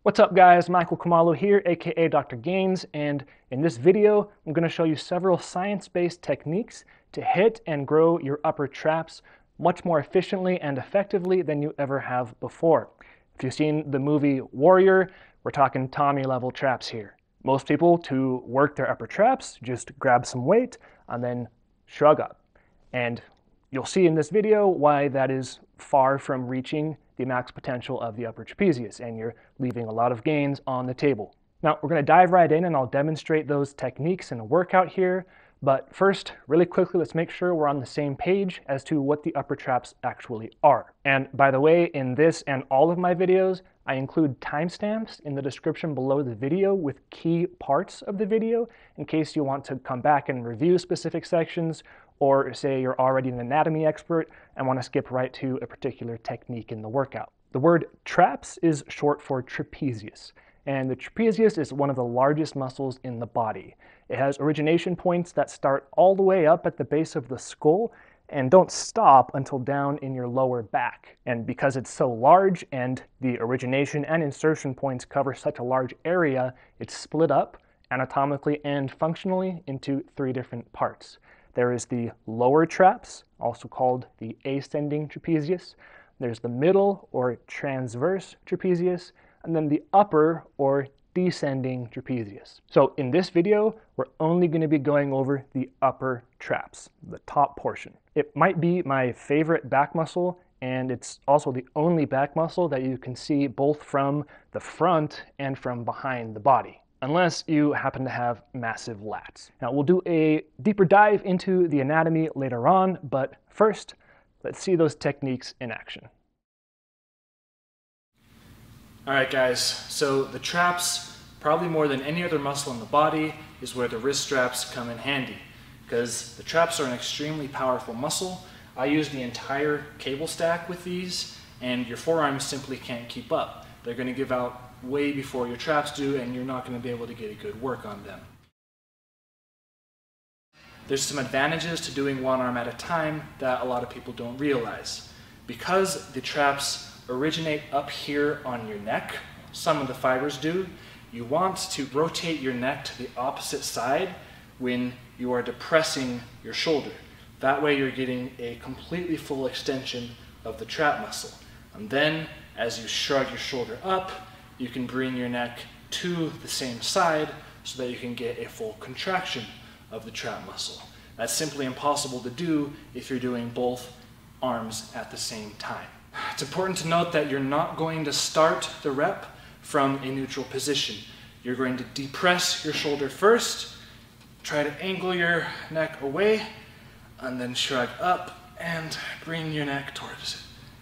What's up guys, Mahalo here, aka Dr. Gaines, and in this video I'm going to show you several science-based techniques to hit and grow your upper traps much more efficiently and effectively than you ever have before. If you've seen the movie Warrior, we're talking Tommy level traps here. Most people, to work their upper traps, just grab some weight and then shrug up. And you'll see in this video why that is far from reaching the max potential of the upper trapezius, and you're leaving a lot of gains on the table. Now, we're going to dive right in and I'll demonstrate those techniques in a workout here. But first, really quickly, let's make sure we're on the same page as to what the upper traps actually are. And by the way, in this and all of my videos, I include timestamps in the description below the video with key parts of the video in case you want to come back and review specific sections, or say you're already an anatomy expert and want to skip right to a particular technique in the workout. The word traps is short for trapezius, and the trapezius is one of the largest muscles in the body. It has origination points that start all the way up at the base of the skull and don't stop until down in your lower back. And because it's so large and the origination and insertion points cover such a large area, it's split up anatomically and functionally into three different parts. There is the lower traps, also called the ascending trapezius. There's the middle or transverse trapezius, and then the upper or descending trapezius. So in this video, we're only going to be going over the upper traps, the top portion. It might be my favorite back muscle, and it's also the only back muscle that you can see both from the front and from behind the body, unless you happen to have massive lats. Now, we'll do a deeper dive into the anatomy later on, but first, let's see those techniques in action. All right, guys, so the traps, probably more than any other muscle in the body, is where the wrist straps come in handy, because the traps are an extremely powerful muscle. I use the entire cable stack with these, and your forearms simply can't keep up. They're going to give out way before your traps do, and you're not going to be able to get a good work on them. There's some advantages to doing one arm at a time that a lot of people don't realize. Because the traps originate up here on your neck, some of the fibers do, you want to rotate your neck to the opposite side when you are depressing your shoulder. That way you're getting a completely full extension of the trap muscle. And then as you shrug your shoulder up, you can bring your neck to the same side so that you can get a full contraction of the trap muscle. That's simply impossible to do if you're doing both arms at the same time. It's important to note that you're not going to start the rep from a neutral position. You're going to depress your shoulder first, try to angle your neck away, and then shrug up and bring your neck towards it.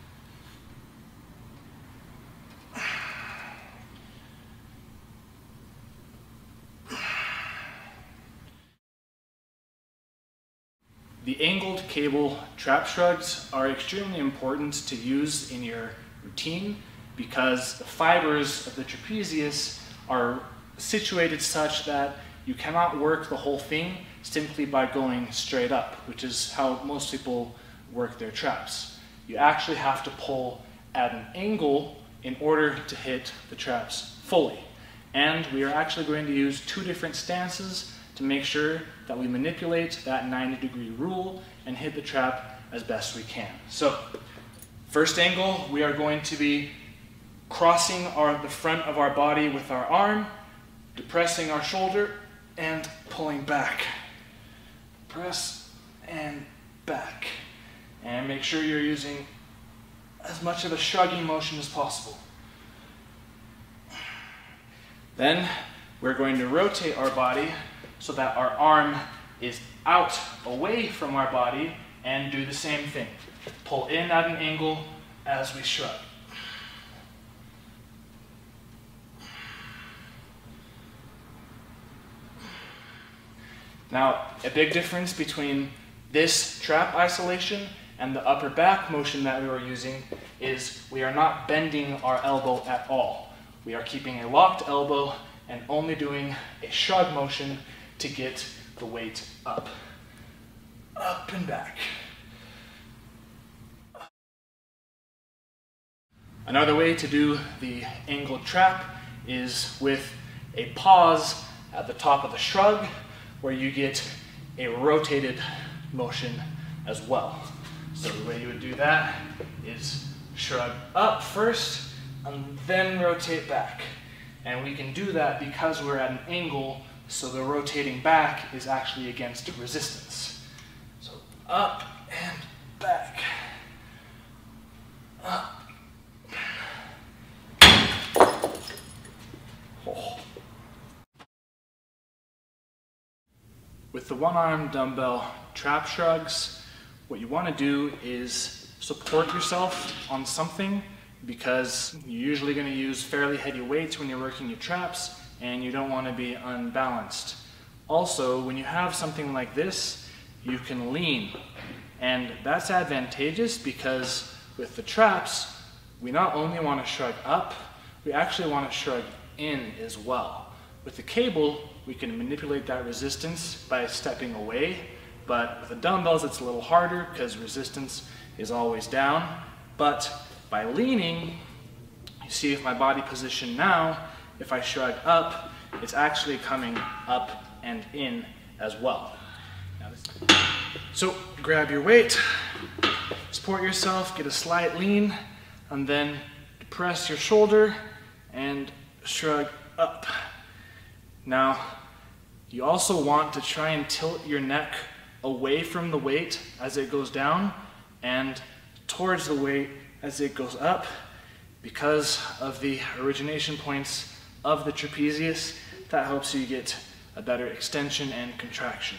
The angled cable trap shrugs are extremely important to use in your routine because the fibers of the trapezius are situated such that you cannot work the whole thing simply by going straight up, which is how most people work their traps. You actually have to pull at an angle in order to hit the traps fully. And we are actually going to use two different stances to make sure that we manipulate that 90-degree rule and hit the trap as best we can. So, first angle, we are going to be crossing the front of our body with our arm, depressing our shoulder, and pulling back. Press and back. And make sure you're using as much of a shrugging motion as possible. Then, we're going to rotate our body so that our arm is out away from our body and do the same thing. Pull in at an angle as we shrug. Now, a big difference between this trap isolation and the upper back motion that we were using is we are not bending our elbow at all. We are keeping a locked elbow and only doing a shrug motion to get the weight up. Up and back. Another way to do the angled trap is with a pause at the top of the shrug, where you get a rotated motion as well. So the way you would do that is shrug up first and then rotate back. And we can do that because we're at an angle, so the rotating back is actually against resistance. So up and back. Up. Oh. With the one-arm dumbbell trap shrugs, what you want to do is support yourself on something, because you're usually going to use fairly heavy weights when you're working your traps, and you don't want to be unbalanced. Also, when you have something like this, you can lean, and that's advantageous because with the traps, we not only want to shrug up, we actually want to shrug in as well. With the cable, we can manipulate that resistance by stepping away, but with the dumbbells it's a little harder because resistance is always down. But by leaning, you see with my body position now, if I shrug up, it's actually coming up and in as well. So grab your weight, support yourself, get a slight lean, and then depress your shoulder and shrug up. Now, you also want to try and tilt your neck away from the weight as it goes down and towards the weight as it goes up, because of the origination points of the trapezius. That helps you get a better extension and contraction.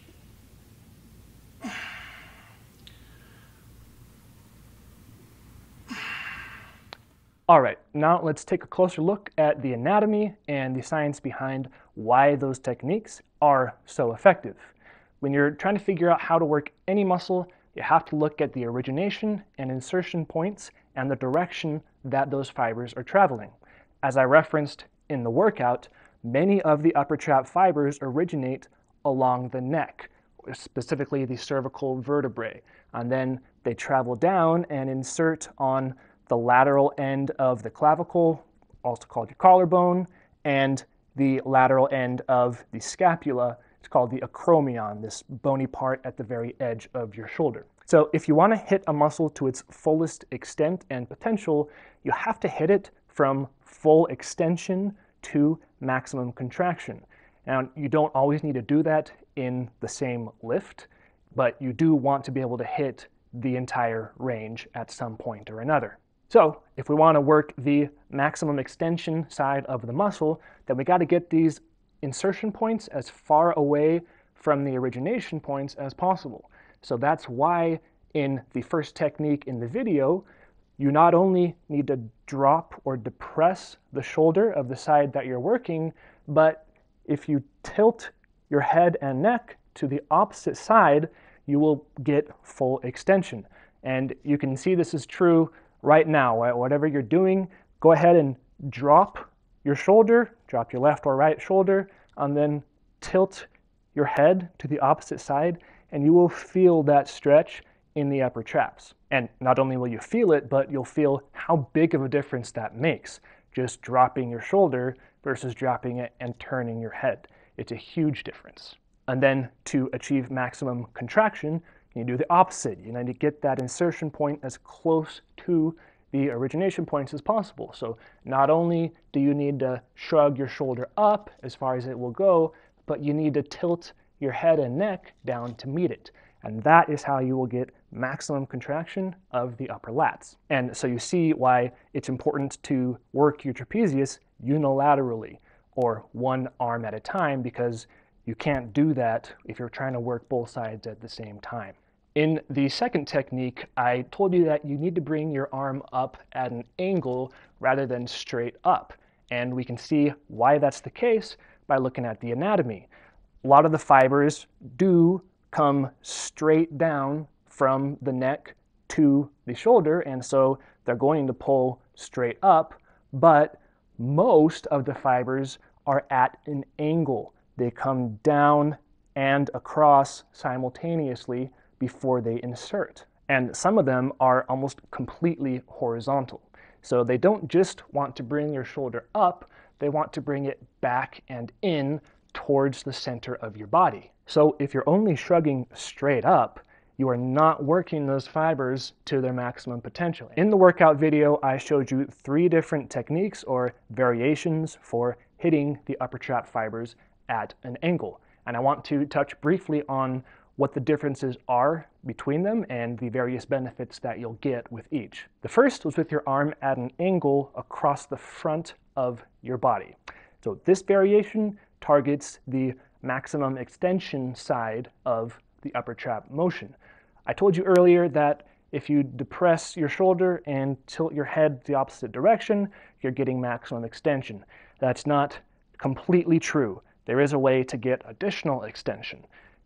All right, now let's take a closer look at the anatomy and the science behind why those techniques are so effective. When you're trying to figure out how to work any muscle, you have to look at the origination and insertion points and the direction that those fibers are traveling. As I referenced in the workout, many of the upper trap fibers originate along the neck, specifically the cervical vertebrae, and then they travel down and insert on the lateral end of the clavicle, also called your collarbone, and the lateral end of the scapula. It's called the acromion, this bony part at the very edge of your shoulder. So if you want to hit a muscle to its fullest extent and potential, you have to hit it from full extension to maximum contraction. Now, you don't always need to do that in the same lift, but you do want to be able to hit the entire range at some point or another. So if we want to work the maximum extension side of the muscle, then we got to get these insertion points as far away from the origination points as possible. So that's why in the first technique in the video, you not only need to drop or depress the shoulder of the side that you're working, but if you tilt your head and neck to the opposite side, you will get full extension. And you can see this is true right now. Whatever you're doing, go ahead and drop your shoulder, drop your left or right shoulder, and then tilt your head to the opposite side, and you will feel that stretch in the upper traps. And not only will you feel it, but you'll feel how big of a difference that makes, just dropping your shoulder versus dropping it and turning your head. It's a huge difference. And then to achieve maximum contraction, you do the opposite. You need to get that insertion point as close to the origination points as possible. So not only do you need to shrug your shoulder up as far as it will go, but you need to tilt your head and neck down to meet it. And that is how you will get maximum contraction of the upper lats. And so you see why it's important to work your trapezius unilaterally, or one arm at a time, because you can't do that if you're trying to work both sides at the same time. In the second technique, I told you that you need to bring your arm up at an angle rather than straight up. And we can see why that's the case by looking at the anatomy. A lot of the fibers do come straight down from the neck to the shoulder, and so they're going to pull straight up, but most of the fibers are at an angle. They come down and across simultaneously before they insert. And some of them are almost completely horizontal. So they don't just want to bring your shoulder up, they want to bring it back and in towards the center of your body. So if you're only shrugging straight up, you are not working those fibers to their maximum potential. In the workout video, I showed you 3 different techniques or variations for hitting the upper trap fibers at an angle. And I want to touch briefly on what the differences are between them and the various benefits that you'll get with each. The first was with your arm at an angle across the front of your body. So this variation targets the maximum extension side of the upper trap motion. I told you earlier that if you depress your shoulder and tilt your head the opposite direction, you're getting maximum extension. That's not completely true. There is a way to get additional extension.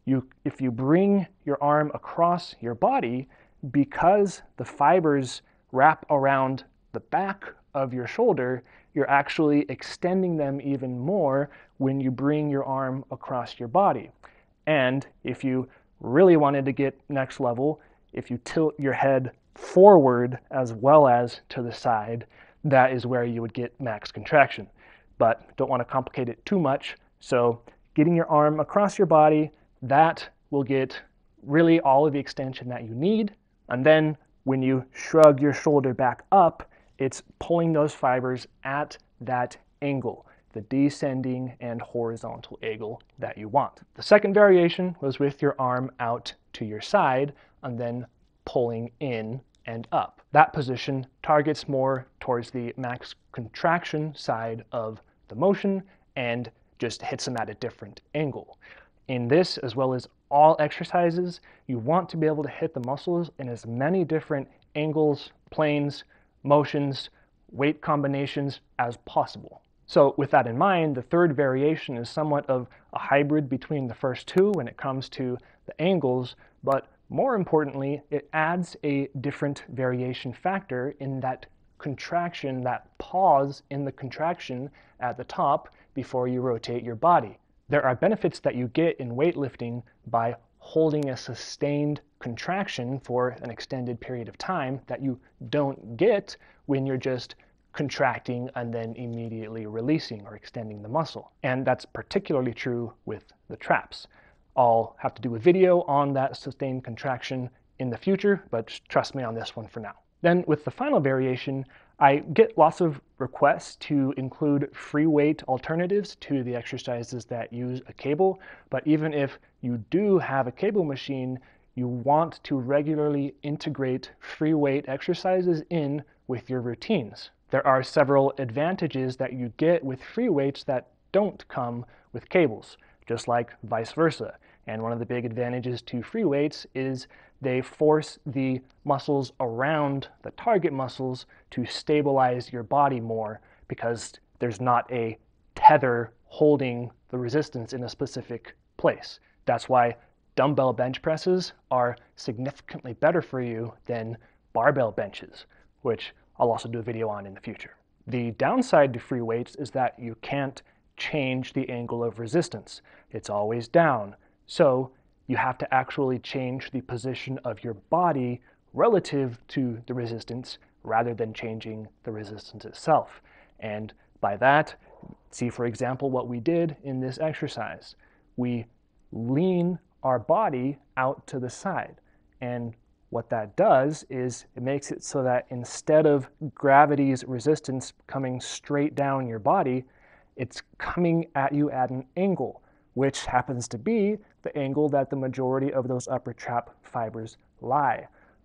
If you bring your arm across your body, because the fibers wrap around the back of your shoulder, you're actually extending them even more when you bring your arm across your body. And if you really wanted to get next level, if you tilt your head forward as well as to the side, that is where you would get max contraction. But don't want to complicate it too much, so getting your arm across your body, that will get really all of the extension that you need. And then when you shrug your shoulder back up, it's pulling those fibers at that angle, the descending and horizontal angle that you want. The second variation was with your arm out to your side and then pulling in and up. That position targets more towards the max contraction side of the motion and just hits them at a different angle. In this, as well as all exercises, you want to be able to hit the muscles in as many different angles, planes, motions, weight combinations as possible. So with that in mind, the third variation is somewhat of a hybrid between the first two when it comes to the angles, but more importantly, it adds a different variation factor in that contraction, that pause in the contraction at the top before you rotate your body. There are benefits that you get in weightlifting by holding a sustained contraction for an extended period of time that you don't get when you're just contracting and then immediately releasing or extending the muscle. And that's particularly true with the traps. I'll have to do a video on that sustained contraction in the future, but trust me on this one for now. Then with the final variation, I get lots of requests to include free weight alternatives to the exercises that use a cable, but even if you do have a cable machine, you want to regularly integrate free weight exercises in with your routines. There are several advantages that you get with free weights that don't come with cables, just like vice versa. And one of the big advantages to free weights is they force the muscles around the target muscles to stabilize your body more because there's not a tether holding the resistance in a specific place. That's why dumbbell bench presses are significantly better for you than barbell benches, which I'll also do a video on in the future. The downside to free weights is that you can't change the angle of resistance. It's always down. So you have to actually change the position of your body relative to the resistance rather than changing the resistance itself. And by that, see for example what we did in this exercise. We lean our body out to the side. And what that does is it makes it so that instead of gravity's resistance coming straight down your body, it's coming at you at an angle, which happens to be the angle that the majority of those upper trap fibers lie.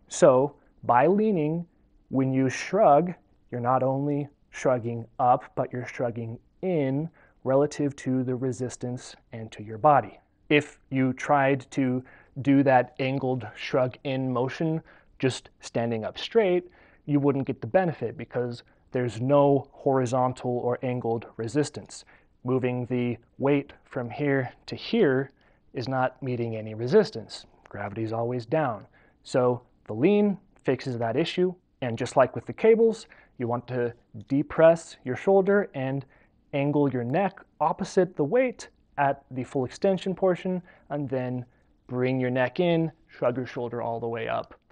So by leaning, when you shrug, you're not only shrugging up, but you're shrugging in relative to the resistance and to your body. If you tried to do that angled shrug in motion just standing up straight, you wouldn't get the benefit because there's no horizontal or angled resistance. Moving the weight from here to here is not meeting any resistance. Gravity's always down. So the lean fixes that issue, and just like with the cables, you want to depress your shoulder and angle your neck opposite the weight at the full extension portion, and then bring your neck in, shrug your shoulder all the way up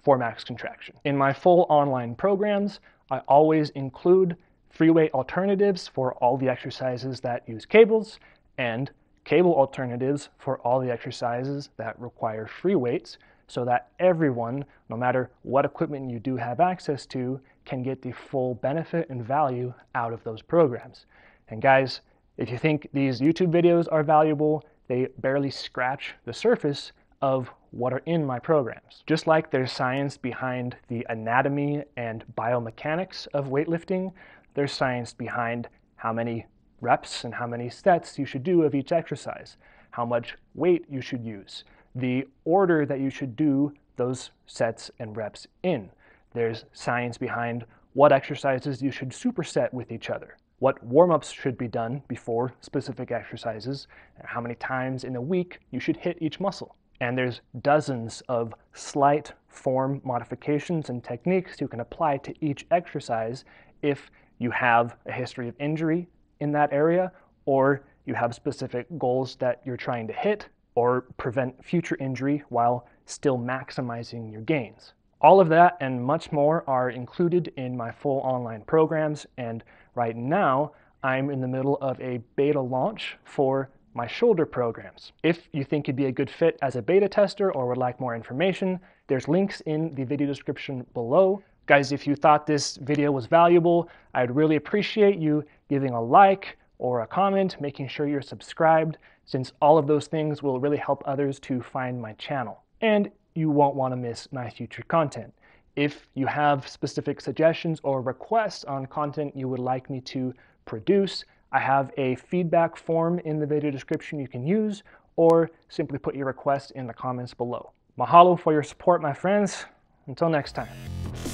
for max contraction. In my full online programs, I always include free weight alternatives for all the exercises that use cables and cable alternatives for all the exercises that require free weights, so that everyone, no matter what equipment you do have access to, can get the full benefit and value out of those programs. And guys, if you think these YouTube videos are valuable, they barely scratch the surface of what are in my programs. Just like there's science behind the anatomy and biomechanics of weightlifting, there's science behind how many reps and how many sets you should do of each exercise, how much weight you should use, the order that you should do those sets and reps in. There's science behind what exercises you should superset with each other, what warm-ups should be done before specific exercises, and how many times in a week you should hit each muscle. And there's dozens of slight form modifications and techniques you can apply to each exercise if you have a history of injury in that area, or you have specific goals that you're trying to hit or prevent future injury while still maximizing your gains. All of that and much more are included in my full online programs, and right now I'm in the middle of a beta launch for my shoulder programs. If you think you'd be a good fit as a beta tester or would like more information, there's links in the video description below. Guys, if you thought this video was valuable, I'd really appreciate you giving a like or a comment, making sure you're subscribed, since all of those things will really help others to find my channel. And you won't want to miss my future content. If you have specific suggestions or requests on content you would like me to produce, I have a feedback form in the video description you can use, or simply put your request in the comments below. Mahalo for your support, my friends. Until next time.